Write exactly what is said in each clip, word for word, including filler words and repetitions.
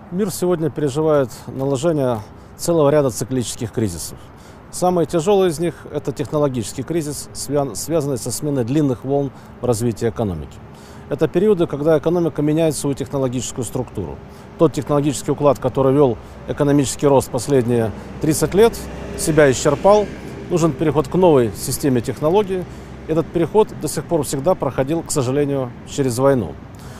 Мир сегодня переживает наложение целого ряда циклических кризисов. Самый тяжелый из них – это технологический кризис, связанный со сменой длинных волн в развитии экономики. Это периоды, когда экономика меняет свою технологическую структуру. Тот технологический уклад, который вел экономический рост последние тридцать лет, себя исчерпал. Нужен переход к новой системе технологий. Этот переход до сих пор всегда проходил, к сожалению, через войну.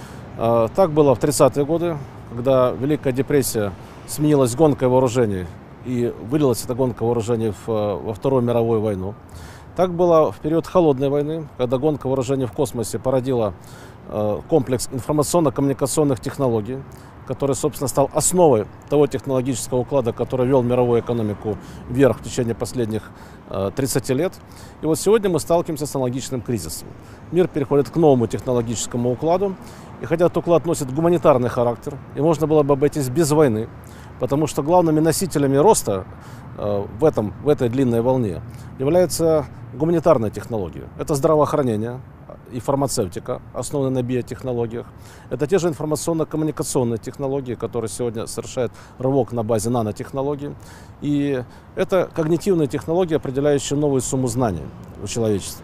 Так было в тридцатые годы, когда Великая депрессия сменилась гонкой вооружений, и вылилась эта гонка вооружений в, во Вторую мировую войну. Так было в период Холодной войны, когда гонка вооружений в космосе породила э, комплекс информационно-коммуникационных технологий, который, собственно, стал основой того технологического уклада, который вел мировую экономику вверх в течение последних э, тридцати лет. И вот сегодня мы сталкиваемся с аналогичным кризисом. Мир переходит к новому технологическому укладу, и хотя этот уклад носит гуманитарный характер, и можно было бы обойтись без войны, потому что главными носителями роста э, в, этом, в этой длинной волне является гуманитарная технология. Это здравоохранение и фармацевтика, основанные на биотехнологиях. Это те же информационно-коммуникационные технологии, которые сегодня совершают рывок на базе нанотехнологий. И это когнитивные технологии, определяющие новую сумму знаний у человечества.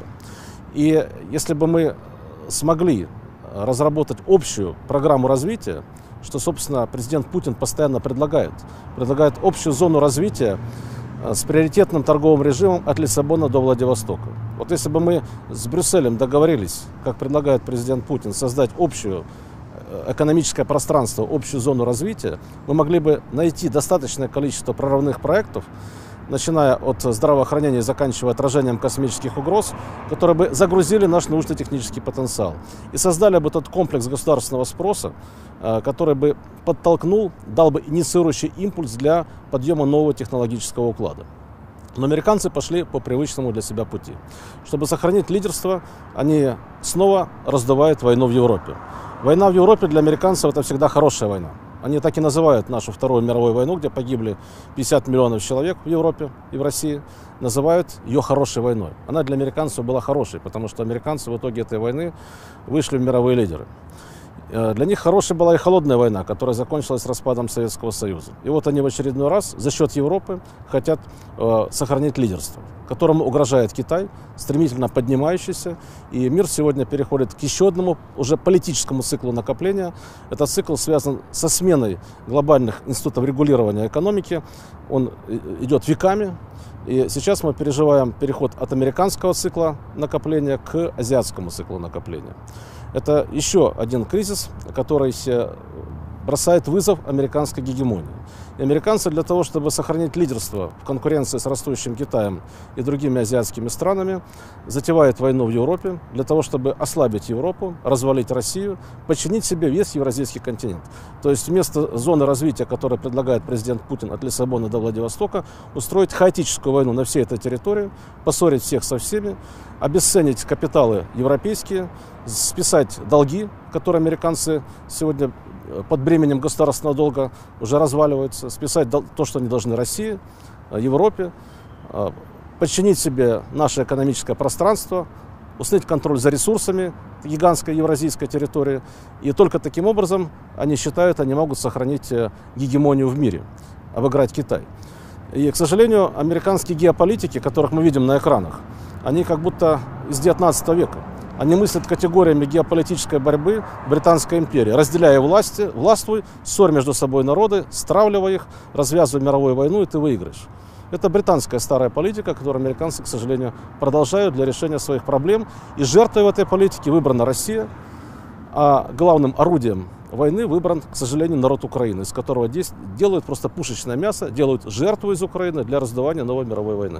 И если бы мы смогли разработать общую программу развития, что, собственно, президент Путин постоянно предлагает. Предлагает общую зону развития с приоритетным торговым режимом от Лиссабона до Владивостока. Вот если бы мы с Брюсселем договорились, как предлагает президент Путин, создать общее экономическое пространство, общую зону развития, мы могли бы найти достаточное количество прорывных проектов, начиная от здравоохранения и заканчивая отражением космических угроз, которые бы загрузили наш научно-технический потенциал и создали бы тот комплекс государственного спроса, который бы подтолкнул, дал бы инициирующий импульс для подъема нового технологического уклада. Но американцы пошли по привычному для себя пути. Чтобы сохранить лидерство, они снова раздувают войну в Европе. Война в Европе для американцев – это всегда хорошая война. Они так и называют нашу Вторую мировую войну, где погибли пятьдесят миллионов человек в Европе и в России, называют ее хорошей войной. Она для американцев была хорошей, потому что американцы в итоге этой войны вышли в мировые лидеры. Для них хорошей была и холодная война, которая закончилась распадом Советского Союза. И вот они в очередной раз за счет Европы хотят э, сохранить лидерство, которому угрожает Китай, стремительно поднимающийся. И мир сегодня переходит к еще одному уже политическому циклу накопления. Этот цикл связан со сменой глобальных институтов регулирования экономики. Он идет веками. И сейчас мы переживаем переход от американского цикла накопления к азиатскому циклу накопления. Это еще один кризис, который бросает вызов американской гегемонии. И американцы для того, чтобы сохранить лидерство в конкуренции с растущим Китаем и другими азиатскими странами, затевают войну в Европе для того, чтобы ослабить Европу, развалить Россию, подчинить себе весь евразийский континент. То есть вместо зоны развития, которую предлагает президент Путин от Лиссабона до Владивостока, устроить хаотическую войну на всей этой территории, поссорить всех со всеми, обесценить капиталы европейские, списать долги, которые американцы сегодня под бременем государственного долга уже разваливаются, списать то, что они должны России, Европе, подчинить себе наше экономическое пространство, установить контроль за ресурсами гигантской евразийской территории. И только таким образом, они считают, они могут сохранить гегемонию в мире, обыграть Китай. И, к сожалению, американские геополитики, которых мы видим на экранах, они как будто из девятнадцатого века. Они мыслят категориями геополитической борьбы Британской империи, разделяя власти, властвуй, ссорь между собой народы, стравливая их, развязывая мировую войну, и ты выиграешь. Это британская старая политика, которую американцы, к сожалению, продолжают для решения своих проблем. И жертвой в этой политике выбрана Россия, а главным орудием войны выбран, к сожалению, народ Украины, из которого делают просто пушечное мясо, делают жертву из Украины для раздувания новой мировой войны.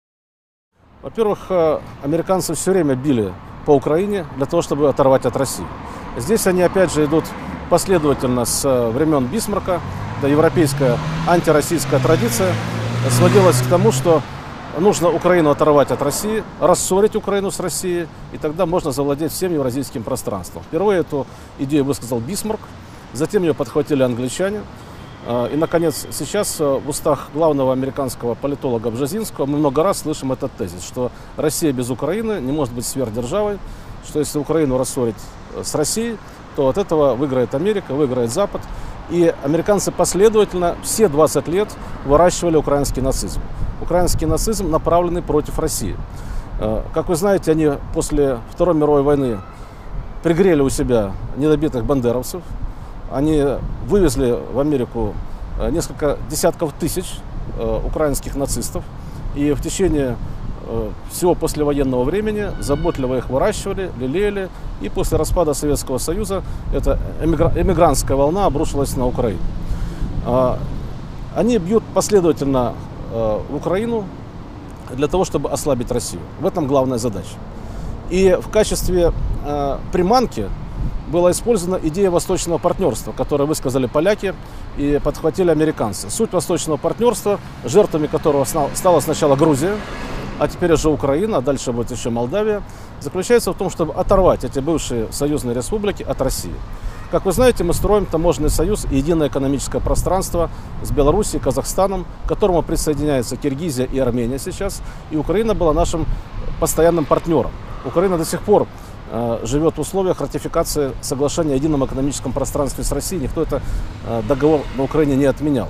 Во-первых, американцы все время били по Украине для того, чтобы оторвать от России. Здесь они опять же идут последовательно с времен Бисмарка, да, европейская антироссийская традиция сводилась к тому, что нужно Украину оторвать от России, рассорить Украину с Россией, и тогда можно завладеть всем евразийским пространством. Впервые эту идею высказал Бисмарк, затем ее подхватили англичане. И, наконец, сейчас в устах главного американского политолога Бжезинского мы много раз слышим этот тезис, что Россия без Украины не может быть сверхдержавой, что если Украину рассорить с Россией, то от этого выиграет Америка, выиграет Запад. И американцы последовательно все двадцать лет выращивали украинский нацизм. Украинский нацизм направленный против России. Как вы знаете, они после Второй мировой войны пригрели у себя недобитых бандеровцев. Они вывезли в Америку несколько десятков тысяч украинских нацистов. И в течение всего послевоенного времени заботливо их выращивали, лелеяли. И после распада Советского Союза эта эмигрантская волна обрушилась на Украину. Они бьют последовательно в Украину для того, чтобы ослабить Россию. В этом главная задача. И в качестве приманки была использована идея восточного партнерства, которую высказали поляки и подхватили американцы. Суть восточного партнерства, жертвами которого стала сначала Грузия, а теперь уже Украина, а дальше будет еще Молдавия, заключается в том, чтобы оторвать эти бывшие союзные республики от России. Как вы знаете, мы строим таможенный союз и единое экономическое пространство с Белоруссией, Казахстаном, к которому присоединяются Киргизия и Армения сейчас. И Украина была нашим постоянным партнером. Украина до сих пор э, живет в условиях ратификации соглашения о едином экономическом пространстве с Россией. Никто этот э, договор на Украине не отменял.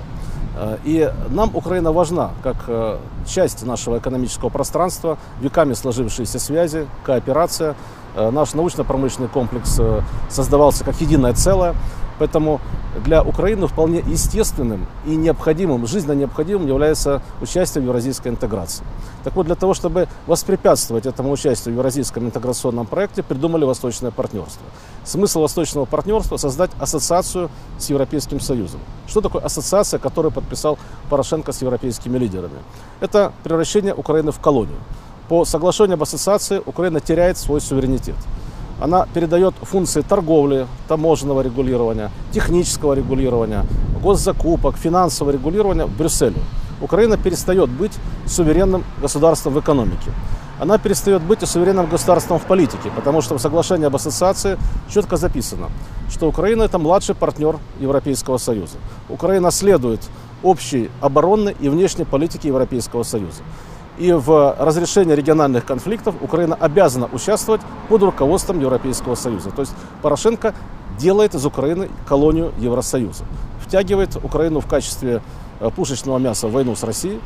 И нам Украина важна как часть нашего экономического пространства, веками сложившиеся связи, кооперация. Наш научно-промышленный комплекс создавался как единое целое. Поэтому для Украины вполне естественным и необходимым, жизненно необходимым является участие в евразийской интеграции. Так вот, для того, чтобы воспрепятствовать этому участию в евразийском интеграционном проекте, придумали восточное партнерство. Смысл восточного партнерства – создать ассоциацию с Европейским Союзом. Что такое ассоциация, которую подписал Порошенко с европейскими лидерами? Это превращение Украины в колонию. По соглашению об ассоциации Украина теряет свой суверенитет. Она передает функции торговли, таможенного регулирования, технического регулирования, госзакупок, финансового регулирования в Брюсселю. Украина перестает быть суверенным государством в экономике. Она перестает быть и суверенным государством в политике, потому что в соглашении об ассоциации четко записано, что Украина – это младший партнер Европейского Союза. Украина следует общей оборонной и внешней политике Европейского Союза. И в разрешении региональных конфликтов Украина обязана участвовать под руководством Европейского Союза. То есть Порошенко делает из Украины колонию Евросоюза. Втягивает Украину в качестве пушечного мяса в войну с Россией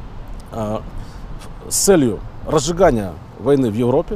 с целью разжигания войны в Европе.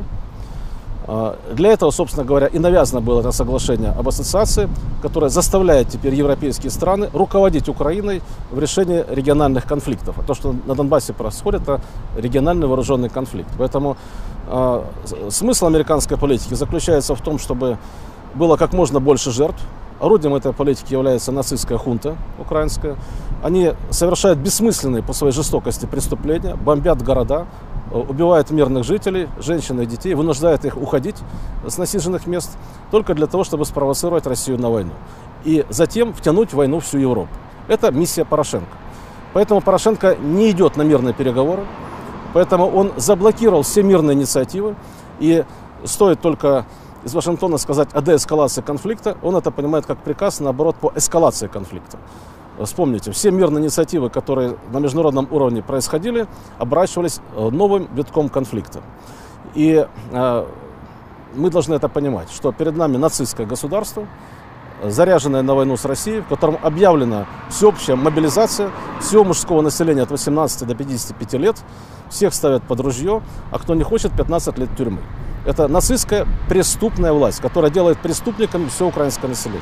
Для этого, собственно говоря, и навязано было это соглашение об ассоциации, которое заставляет теперь европейские страны руководить Украиной в решении региональных конфликтов. А то, что на Донбассе происходит, это региональный вооруженный конфликт. Поэтому э, смысл американской политики заключается в том, чтобы было как можно больше жертв. Орудием этой политики является нацистская хунта украинская. Они совершают бессмысленные по своей жестокости преступления, бомбят города, убивают мирных жителей, женщин и детей, вынуждают их уходить с насиженных мест только для того, чтобы спровоцировать Россию на войну. И затем втянуть в войну всю Европу. Это миссия Порошенко. Поэтому Порошенко не идет на мирные переговоры, поэтому он заблокировал все мирные инициативы. И стоит только из Вашингтона сказать о деэскалации конфликта, он это понимает как приказ, наоборот, по эскалации конфликта. Вспомните, все мирные инициативы, которые на международном уровне происходили, оборачивались новым витком конфликта. И э, мы должны это понимать, что перед нами нацистское государство, заряженное на войну с Россией, в котором объявлена всеобщая мобилизация всего мужского населения от восемнадцати до пятидесяти пяти лет, всех ставят под ружье, а кто не хочет, пятнадцать лет тюрьмы. Это нацистская преступная власть, которая делает преступниками все украинское население.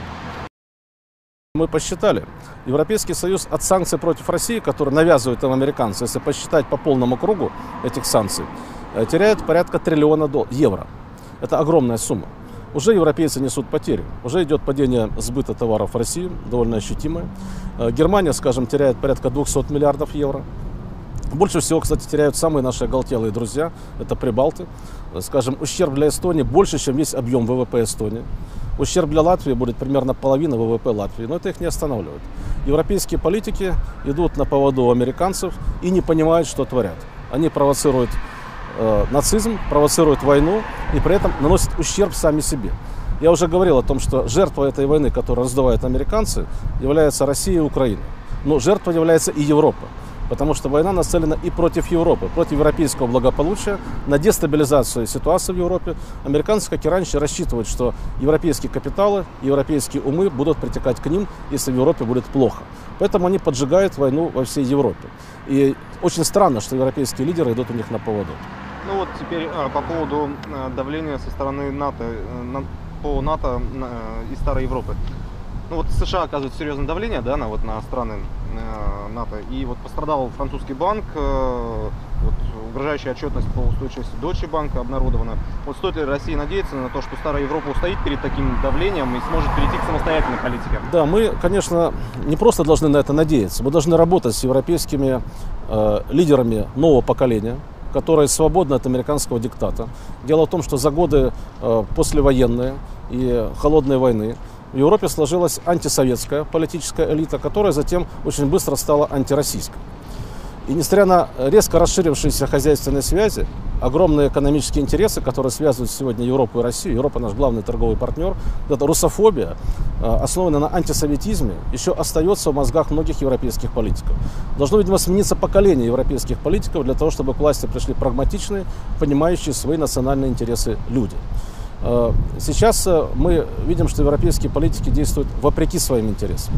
Мы посчитали, Европейский Союз от санкций против России, которые навязывают им американцы, если посчитать по полному кругу этих санкций, теряет порядка триллиона евро. Это огромная сумма. Уже европейцы несут потери. Уже идет падение сбыта товаров в России, довольно ощутимое. Германия, скажем, теряет порядка двухсот миллиардов евро. Больше всего, кстати, теряют самые наши оголтелые друзья, это прибалты. Скажем, ущерб для Эстонии больше, чем весь объем ВВП Эстонии. Ущерб для Латвии будет примерно половина ВВП Латвии, но это их не останавливает. Европейские политики идут на поводу у американцев и не понимают, что творят. Они провоцируют э, нацизм, провоцируют войну и при этом наносят ущерб сами себе. Я уже говорил о том, что жертва этой войны, которую раздувают американцы, является Россия и Украина. Но жертвой является и Европа. потому что война нацелена и против Европы, против европейского благополучия, на дестабилизацию ситуации в Европе. Американцы, как и раньше, рассчитывают, что европейские капиталы, европейские умы будут притекать к ним, если в Европе будет плохо. Поэтому они поджигают войну во всей Европе. И очень странно, что европейские лидеры идут у них на поводу. Ну вот теперь по поводу давления со стороны НАТО, по НАТО и Старой Европы. Ну вот США оказывают серьезное давление, да, на, вот, на страны э, НАТО. И вот пострадал французский банк, э, вот, угрожающая отчетность по устойчивости Deutsche Bank обнародована. Вот стоит ли России надеяться на то, что Старая Европа устоит перед таким давлением и сможет перейти к самостоятельной политике? Да, мы, конечно, не просто должны на это надеяться. Мы должны работать с европейскими э, лидерами нового поколения, которые свободны от американского диктата. Дело в том, что за годы э, послевоенные и холодной войны в Европе сложилась антисоветская политическая элита, которая затем очень быстро стала антироссийской. И несмотря на резко расширившиеся хозяйственные связи, огромные экономические интересы, которые связывают сегодня Европу и Россию, Европа наш главный торговый партнер, эта русофобия, основанная на антисоветизме, еще остается в мозгах многих европейских политиков. Должно, видимо, смениться поколение европейских политиков для того, чтобы к власти пришли прагматичные, понимающие свои национальные интересы люди. Сейчас мы видим, что европейские политики действуют вопреки своим интересам.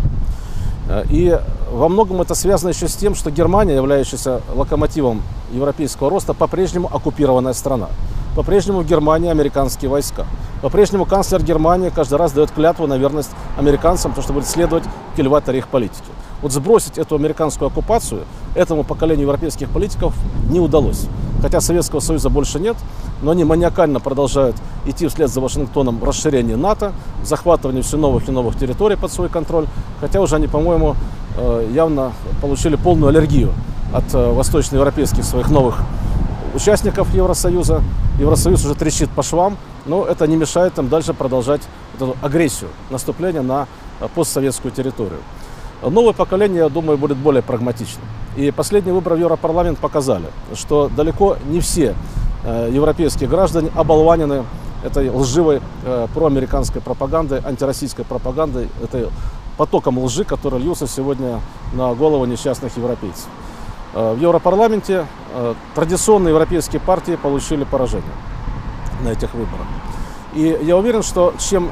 И во многом это связано еще с тем, что Германия, являющаяся локомотивом европейского роста, по-прежнему оккупированная страна. По-прежнему в Германии американские войска. По-прежнему канцлер Германии каждый раз дает клятву на верность американцам, то, что будет следовать в кильваторе их политики. Вот сбросить эту американскую оккупацию этому поколению европейских политиков не удалось. Хотя Советского Союза больше нет, но они маниакально продолжают идти вслед за Вашингтоном в расширении НАТО, захватывание все новых и новых территорий под свой контроль. Хотя уже они, по-моему, явно получили полную аллергию от восточноевропейских своих новых участников Евросоюза. Евросоюз уже трещит по швам, но это не мешает им дальше продолжать эту агрессию, наступление на постсоветскую территорию. Новое поколение, я думаю, будет более прагматичным. И последние выборы в Европарламент показали, что далеко не все э, европейские граждане оболванены этой лживой э, проамериканской пропагандой, антироссийской пропагандой, этой потоком лжи, который льется сегодня на голову несчастных европейцев. Э, в Европарламенте э, традиционные европейские партии получили поражение на этих выборах. И я уверен, что чем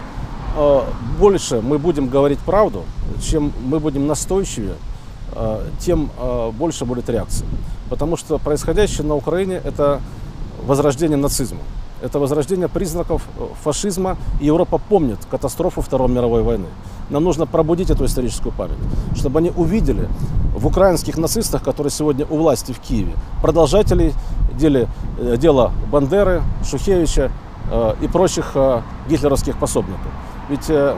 больше мы будем говорить правду, чем мы будем настойчивее, тем больше будет реакция. Потому что происходящее на Украине – это возрождение нацизма, это возрождение признаков фашизма, и Европа помнит катастрофу Второй мировой войны. Нам нужно пробудить эту историческую память, чтобы они увидели в украинских нацистах, которые сегодня у власти в Киеве, продолжателей дела Бандеры, Шухевича и прочих гитлеровских пособников. Ведь э,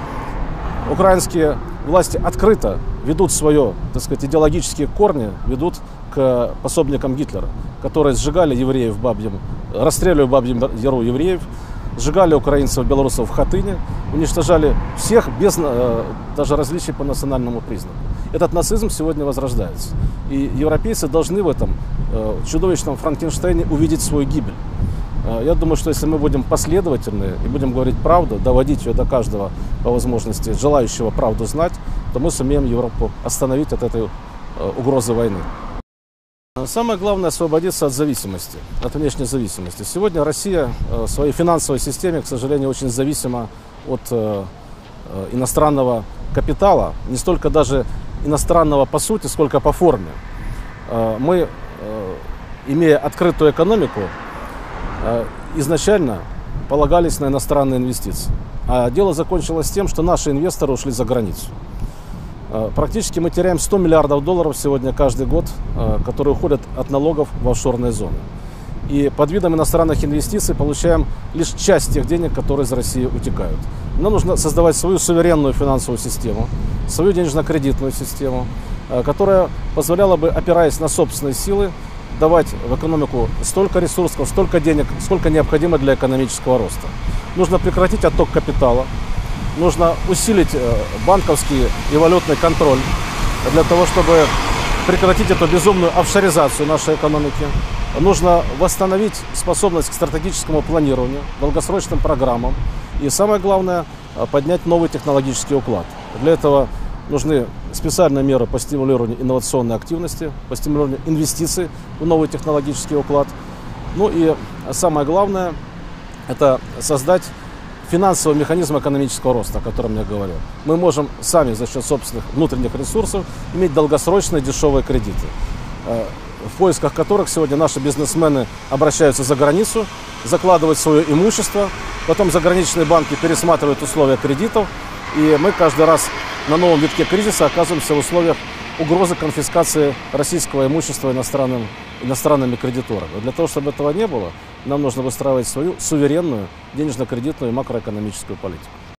украинские власти открыто ведут свое, так сказать, идеологические корни, ведут к пособникам Гитлера, которые сжигали евреев в Бабьем, расстреливали в Бабьем Яру евреев, сжигали украинцев и белорусов в Хатыне, уничтожали всех без э, даже различий по национальному признаку. Этот нацизм сегодня возрождается. И европейцы должны в этом э, чудовищном Франкенштейне увидеть свою гибель. Я думаю, что если мы будем последовательны и будем говорить правду, доводить ее до каждого по возможности, желающего правду знать, то мы сумеем Европу остановить от этой угрозы войны. Самое главное – освободиться от зависимости, от внешней зависимости. Сегодня Россия в своей финансовой системе, к сожалению, очень зависима от иностранного капитала, не столько даже иностранного по сути, сколько по форме. Мы, имея открытую экономику, изначально полагались на иностранные инвестиции. А дело закончилось тем, что наши инвесторы ушли за границу. Практически мы теряем сто миллиардов долларов сегодня каждый год, которые уходят от налогов в офшорные зоны. И под видом иностранных инвестиций получаем лишь часть тех денег, которые из России утекают. Нам нужно создавать свою суверенную финансовую систему, свою денежно-кредитную систему, которая позволяла бы, опираясь на собственные силы, давать в экономику столько ресурсов, столько денег, сколько необходимо для экономического роста. Нужно прекратить отток капитала, нужно усилить банковский и валютный контроль для того, чтобы прекратить эту безумную офшоризацию нашей экономики. Нужно восстановить способность к стратегическому планированию, долгосрочным программам и, самое главное, поднять новый технологический уклад. Для этого Нужны специальные меры по стимулированию инновационной активности, по стимулированию инвестиций в новый технологический уклад. Ну и самое главное – это создать финансовый механизм экономического роста, о котором я говорил. Мы можем сами за счет собственных внутренних ресурсов иметь долгосрочные дешевые кредиты, в поисках которых сегодня наши бизнесмены обращаются за границу, закладывают свое имущество, потом заграничные банки пересматривают условия кредитов, и мы каждый раз на новом витке кризиса оказываемся в условиях угрозы конфискации российского имущества иностранным, иностранными кредиторами. Но для того, чтобы этого не было, нам нужно выстраивать свою суверенную денежно-кредитную и макроэкономическую политику.